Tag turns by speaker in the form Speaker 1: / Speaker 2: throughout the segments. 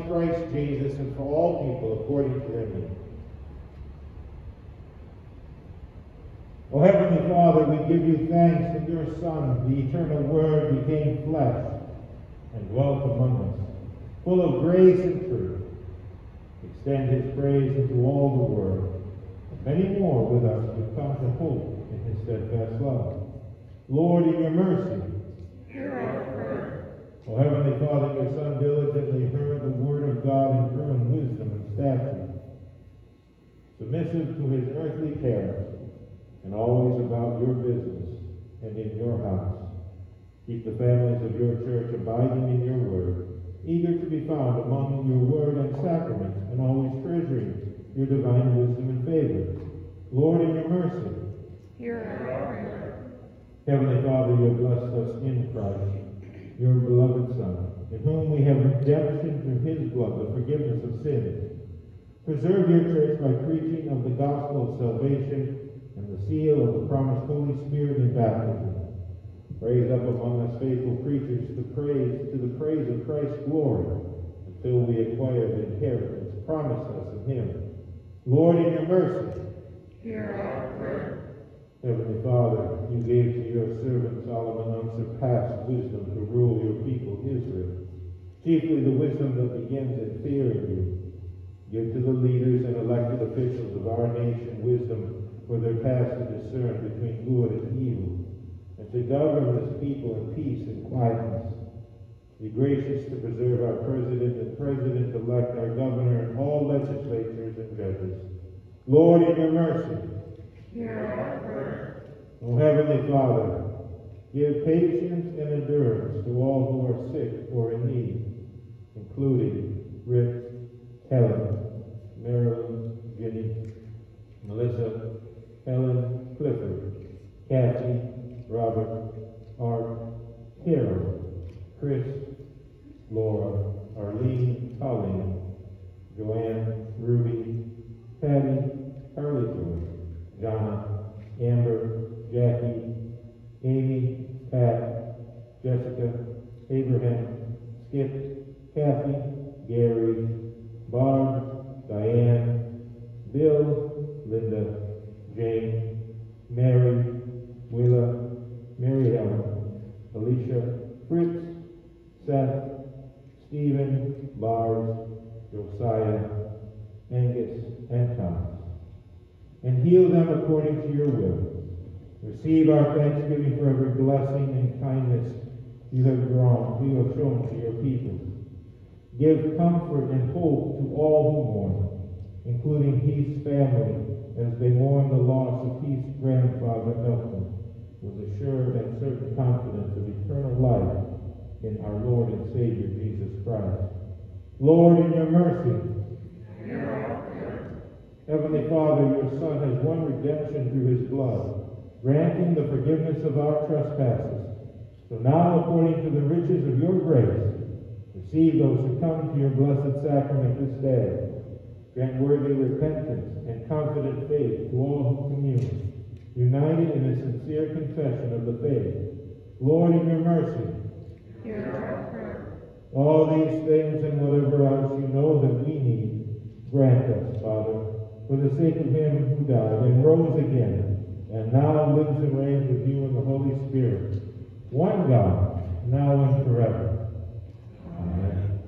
Speaker 1: Christ Jesus and for all people according to their needs. O Heavenly Father, we give you thanks that your Son, the eternal Word, became flesh and dwelt among us, full of grace and truth. Extend his praise into all the world, and many more with us would come to hope in his steadfast love. Lord, in your mercy,
Speaker 2: hear our prayer.
Speaker 1: O Heavenly Father, your Son diligently heard the word of God and grew in wisdom and stature, submissive to his earthly cares, and always about your business and in your house. Keep the families of your church abiding in your word, eager to be found among your word and sacraments, and always treasuring your divine wisdom and favor. Lord, in your mercy,
Speaker 2: hear our prayer.
Speaker 1: Heavenly Father, you have blessed us in Christ, your beloved Son, in whom we have redemption through his blood, the forgiveness of sins. Preserve your church by preaching of the gospel of salvation and the seal of the promised Holy Spirit in baptism. Raise up among us faithful preachers to the praise of Christ's glory, until we acquire the inheritance promised us in him. Lord, in your mercy,
Speaker 2: hear our prayer.
Speaker 1: Heavenly Father, you gave to your servant Solomon unsurpassed wisdom to rule your people Israel, chiefly the wisdom that begins in fearing you. Give to the leaders and elected officials of our nation wisdom for their task to discern between good and evil, and to govern this people in peace and quietness. Be gracious to preserve our president and president-elect, our governor, and all legislatures and judges. Lord, in your mercy,
Speaker 2: hear our prayer.
Speaker 1: O Heavenly Father, give patience and endurance to all who are sick or in need, including Rick, Helen, Marilyn, Ginny, Melissa, Helen, Clifford, Kathy, Robert, Art, Carol, Chris, Laura, Arlene, Colleen, Joanne, Ruby, Patty, Carly Joy, Jonna, Amber, Jackie, Amy, Pat, Jessica, Abraham, Skip, Kathy, Gary, Barb, Diane, Bill, Linda, Jane, Mary, Willa, Mary Ellen, Alicia, Fritz, Seth, Stephen, Lars, Josiah, Angus, and Thomas. And heal them according to your will. Receive our thanksgiving for every blessing and kindness you have shown to your people. Give comfort and hope to all who mourn, including Heath's family, as they mourn the loss of Heath's grandfather, Elton, with assured and certain confidence of eternal life in our Lord and Savior, Jesus Christ. Lord, in your mercy,
Speaker 2: hear our prayer.
Speaker 1: Heavenly Father, your Son has won redemption through his blood, granting the forgiveness of our trespasses. So now, according to the riches of your grace, receive those who come to your blessed sacrament this day. Grant worthy repentance and confident faith to all who commune, united in a sincere confession of the faith. Lord, in your mercy,
Speaker 2: hear our prayer.
Speaker 1: all these things and whatever else you know that we need, grant us, Father, for the sake of him who died and rose again, and now lives and reigns with you in the Holy Spirit, one God, now and forever. Amen.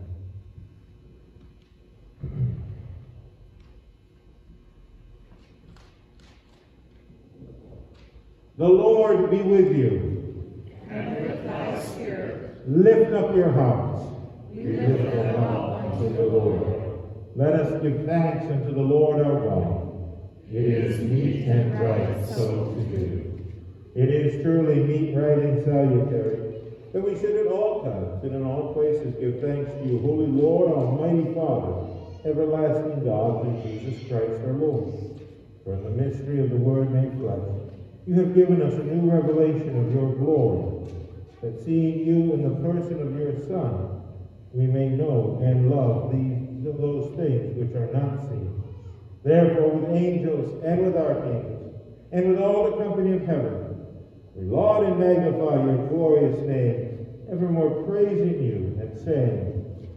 Speaker 1: The Lord be with you.
Speaker 2: And with thy spirit.
Speaker 1: Lift up your hearts.
Speaker 2: We lift them up unto the Lord.
Speaker 1: Let us give thanks unto the Lord our God. It is meet and right so to do. It is truly meet, right, and salutary that we should at all times and in all places give thanks to you, Holy Lord, Almighty Father, everlasting God, through Jesus Christ our Lord. For in the mystery of the Word made flesh, you have given us a new revelation of your glory, that seeing you in the person of your Son, we may know and love those things which are not seen. Therefore, with angels and with archangels, and with all the company of heaven, we laud and magnify your glorious name, evermore praising you and saying,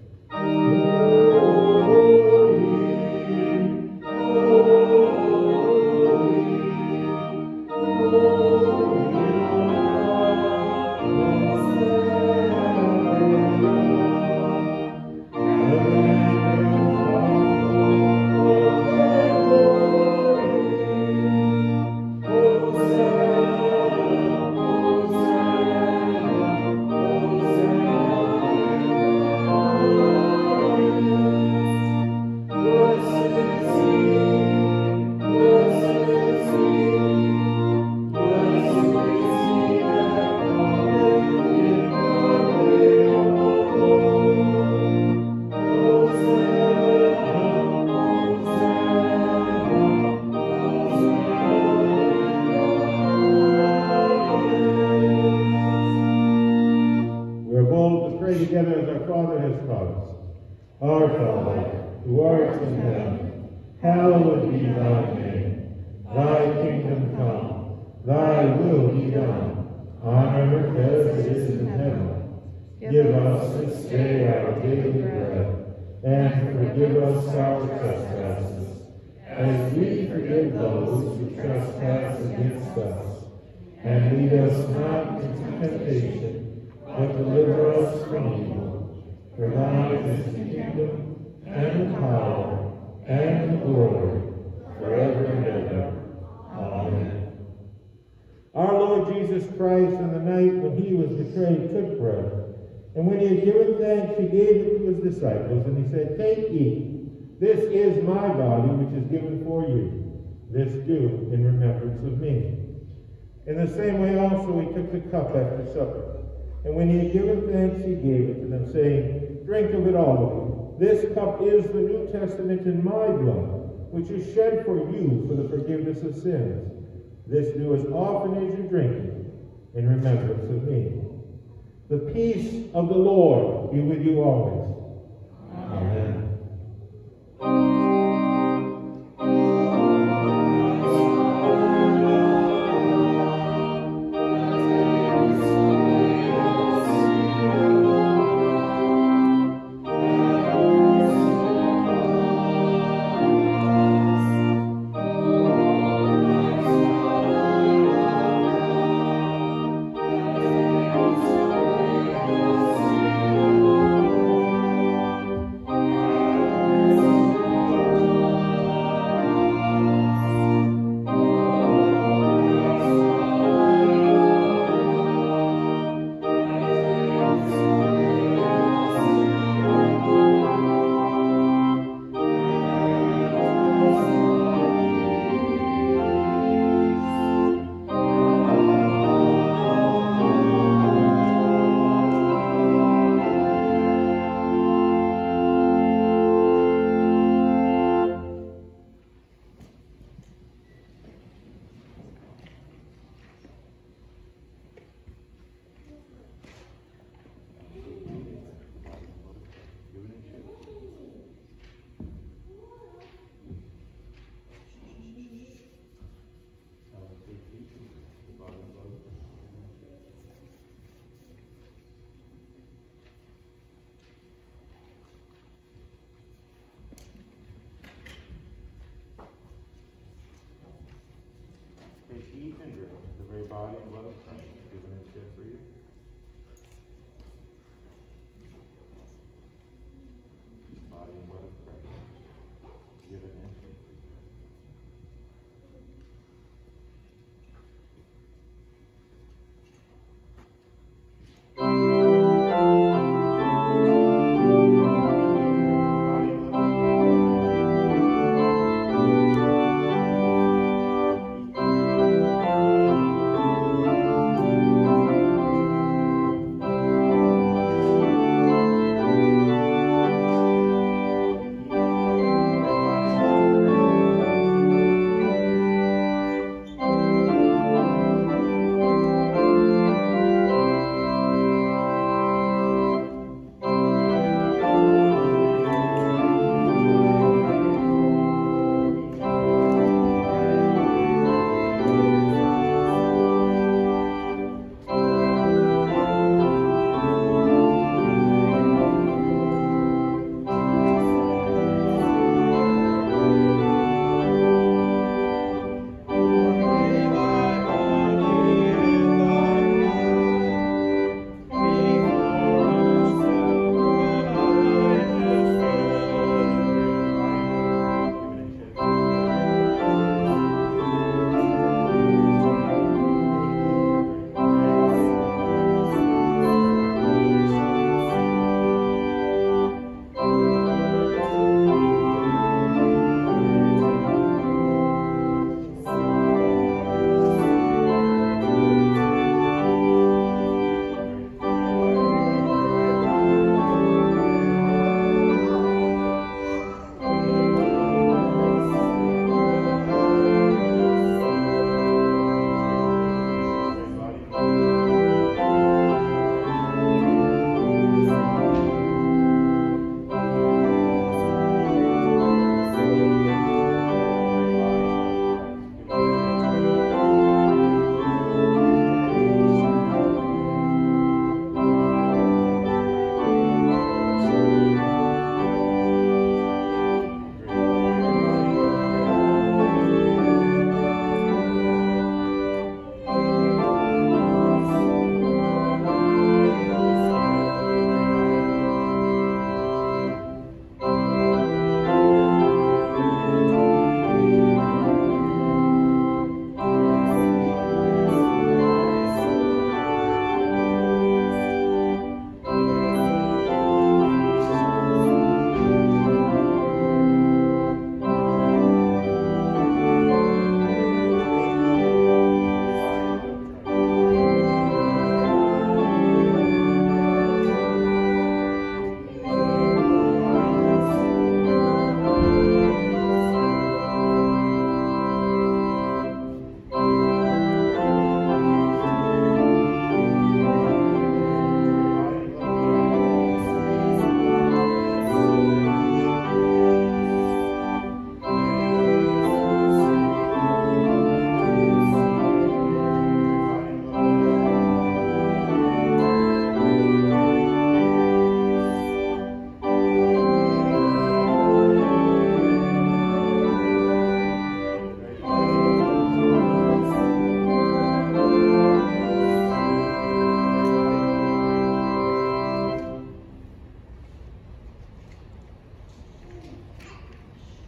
Speaker 1: Together as our Father has taught us. Our Father, who art in heaven, hallowed be thy name. Thy kingdom come, thy will be done, on earth as it is in heaven. Give us this day our daily bread, and forgive us our trespasses, as we forgive those who trespass against us. And lead us not into temptation, but deliver us from evil. For thine is the kingdom, and the power, and the glory, forever and ever. Amen. Our Lord Jesus Christ, on the night when he was betrayed, took bread. And when he had given thanks, he gave it to his disciples, and he said, "Take, eat. This is my body, which is given for you. This do in remembrance of me." In the same way also he took the cup after supper. And when he had given thanks, he gave it to them, saying, "Drink of it, all of you. This cup is the New Testament in my blood, which is shed for you for the forgiveness of sins. This do as often as you drink it, in remembrance of me." The peace of the Lord be with you always. Amen. Eat and drink the very body and blood of Christ, given and shed for you. Body and blood of Christ, given and shed for you.
Speaker 3: Thank you.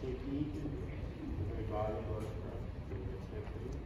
Speaker 1: Take heed to the very body and blood of Christ.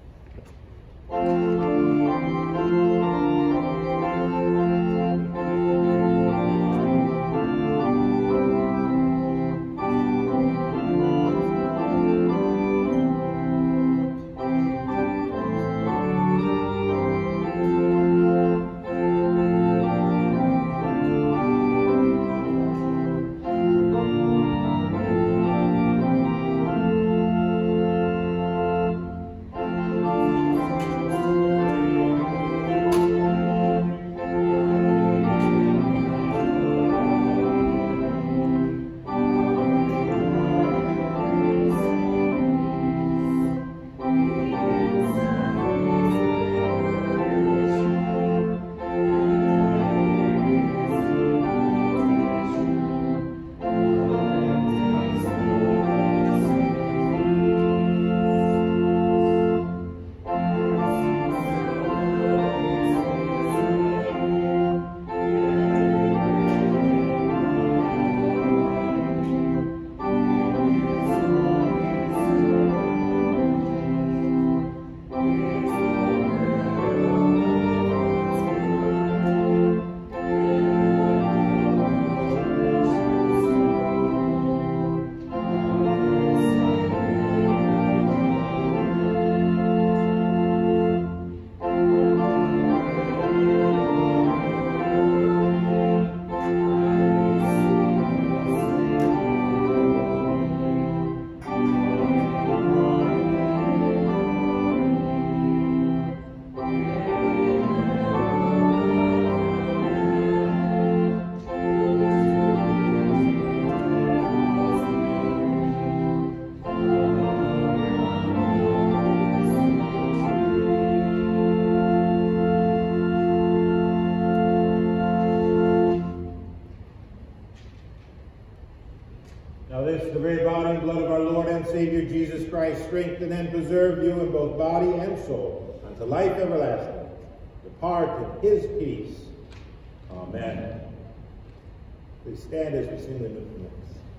Speaker 1: Now this is the very body and blood of our Lord and Savior Jesus Christ, strengthen and preserve you in both body and soul, unto life everlasting. Depart in his peace. Amen. Please stand as we sing the new hymns.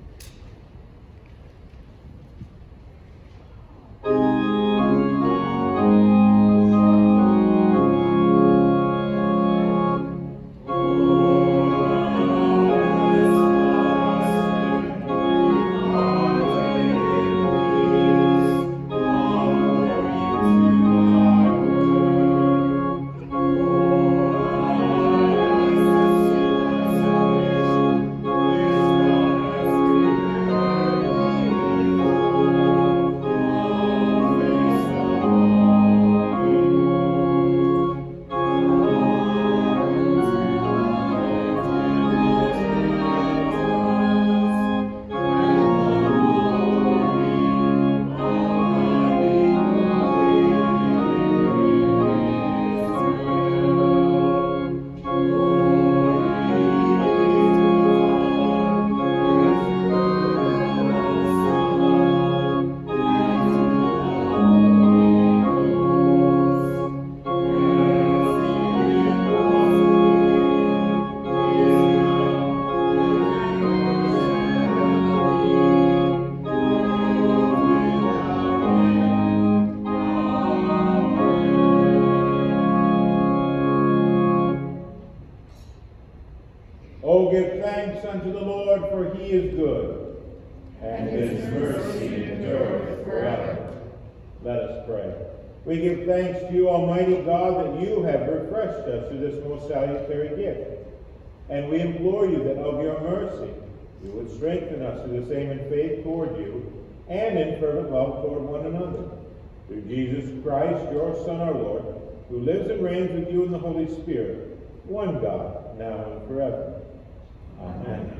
Speaker 1: Oh, give thanks unto the Lord, for he is good, and his mercy endureth forever. Let us pray. We give thanks to you, Almighty God, that you have refreshed us through this most salutary gift. And we implore you that of your mercy you would strengthen us through the same in faith toward you, and in fervent love toward one another. Through Jesus Christ, your Son, our Lord, who lives and reigns with you in the Holy Spirit, one God, now and forever. Amen.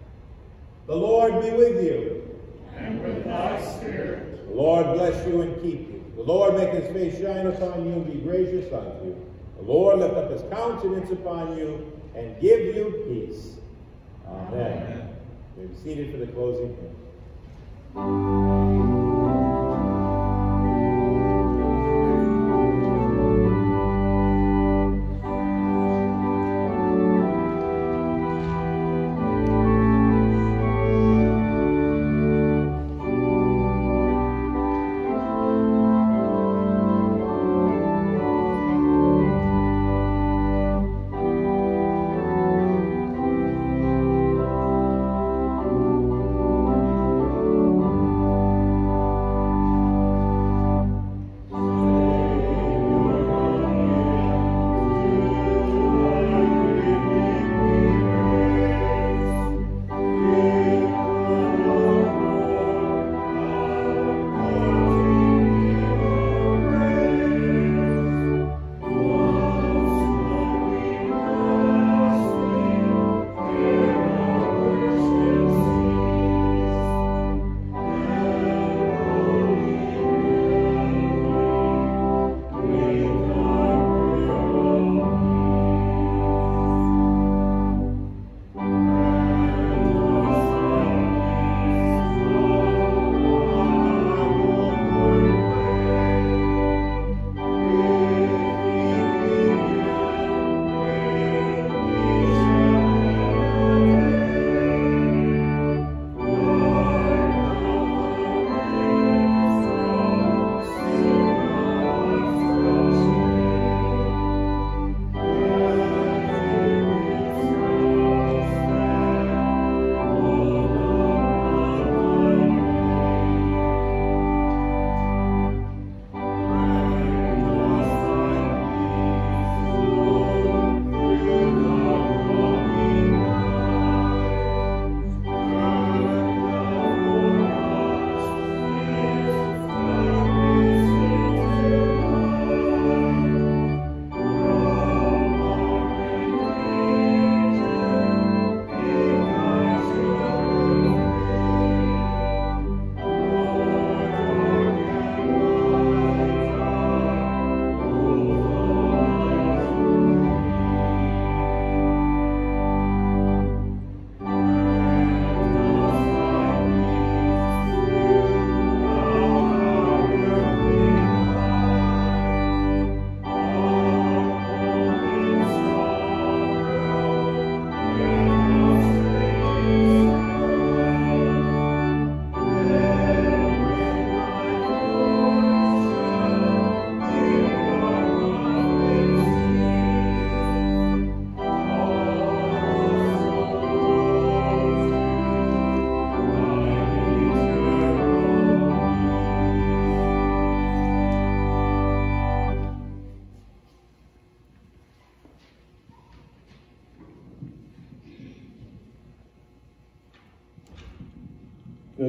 Speaker 1: The Lord be with you.
Speaker 2: And with thy spirit.
Speaker 1: The Lord bless you and keep you. The Lord make his face shine upon you and be gracious unto you. The Lord lift up his countenance upon you and give you peace. Amen. You may be seated for the closing hymn.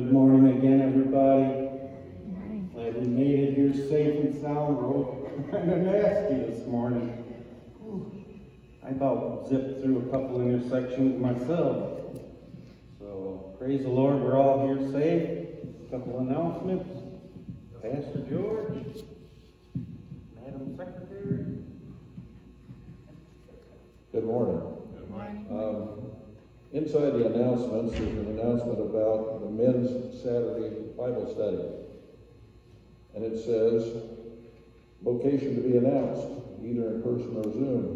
Speaker 3: Good morning again, everybody. Glad we made it here safe and sound. Road kind of nasty this morning. I about zipped through a couple intersections myself. So praise the Lord, we're all here safe. A couple announcements. Pastor George, Madam Secretary.
Speaker 4: Good morning.
Speaker 2: Good morning.
Speaker 4: Inside the announcements, there's an announcement about the men's Saturday Bible study. And it says, location to be announced, either in person or Zoom.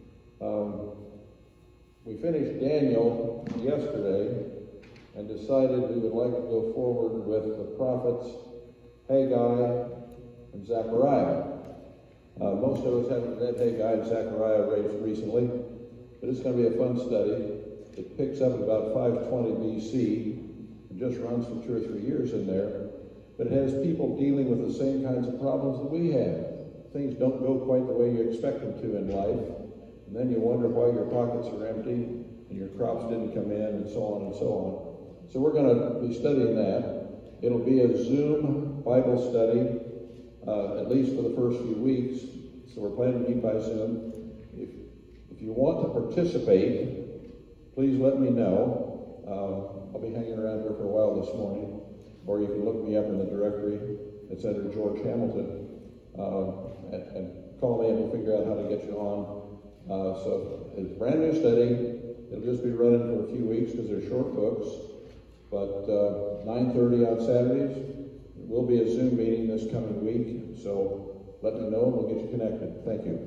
Speaker 4: We finished Daniel yesterday and decided we would like to go forward with the prophets Haggai and Zechariah. Most of us haven't read Haggai and Zechariah recently, but it's going to be a fun study. It picks up at about 520 BC. It just runs for 2 or 3 years in there. But it has people dealing with the same kinds of problems that we have. Things don't go quite the way you expect them to in life. And then you wonder why your pockets are empty and your crops didn't come in and so on and so on. So we're going to be studying that. It'll be a Zoom Bible study, at least for the first few weeks. So we're planning to meet by Zoom. If you want to participate, please let me know. I'll be hanging around here for a while this morning. Or you can look me up in the directory. It's under George Hamilton. And call me and we'll figure out how to get you on. So it's a brand new study. It'll just be running for a few weeks because they're short books. But 9:30 on Saturdays. It will be a Zoom meeting this coming week. So let me know and we'll get you connected. Thank you.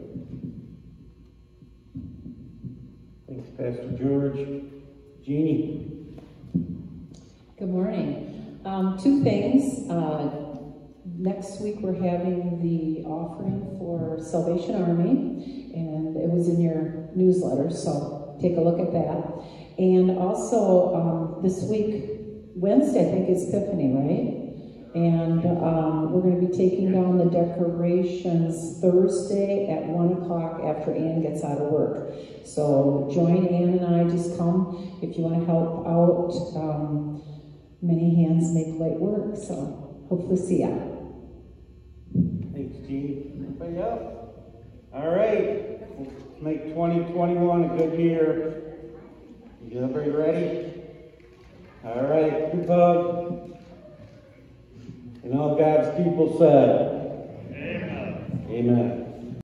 Speaker 3: Thanks, Pastor George. Jeannie.
Speaker 5: Good morning. 2 things. Next week we're having the offering for Salvation Army, and it was in your newsletter, so take a look at that. And also this week, Wednesday, I think, is Epiphany, right? And we're going to be taking down the decorations Thursday at 1 o'clock after Ann gets out of work. So join Ann and I, just come if you want to help out. Many hands make light work, so hopefully see ya.
Speaker 3: Thanks, Jeannie. Anybody else? All right. Let's make 2021 a good year. You everybody ready? All right. Group hug. And all God's people said, Amen. Amen.